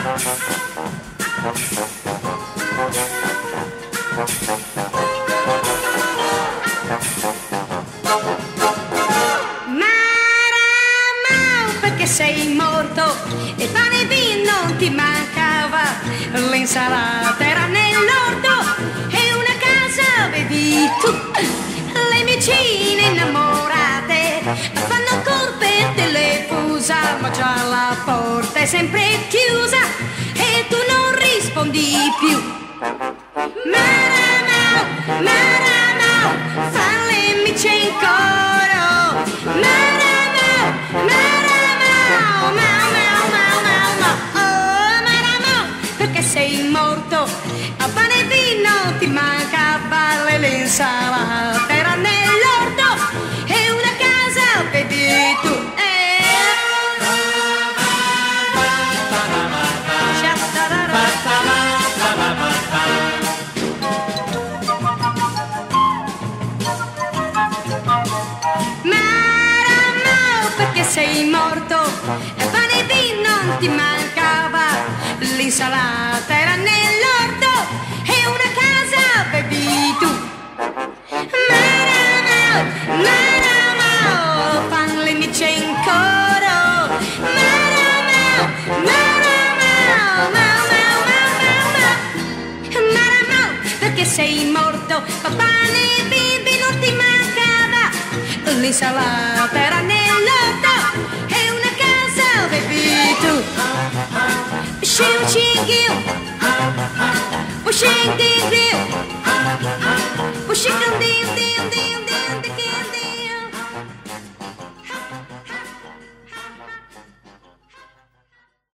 Maramau, perché sei morto, il pane e vino non ti mancava, l'insalata era nell'orto e una casa avevi tu. Le vicine innamorate fanno colpe e le fusa, ma già la porta è sempre chiusa e tu non rispondi più. Maramau, Maramau, fan le micie in coro. Maramau, Maramau, mau, mau, mau, mau, mau. Oh, Maramau, perché sei morto, a pane e vino ti mancava, l'insalata era nell'orto e una casa avevi tu. Maramau, perché sei morto, pane e vino non ti mancava, l'insalata era nell'orto e una casa avevi tu. Maramau, Maramau, fan le micie in coro. Maramau, Maramau, mau, mau, mau, mau, mau. Maramau, perché sei morto, pane e bimbi non ti mancava, l'insalata era nell'orto e una casa avevi tu. Shing shing you, shing ding ding, shing ding ding ding ding.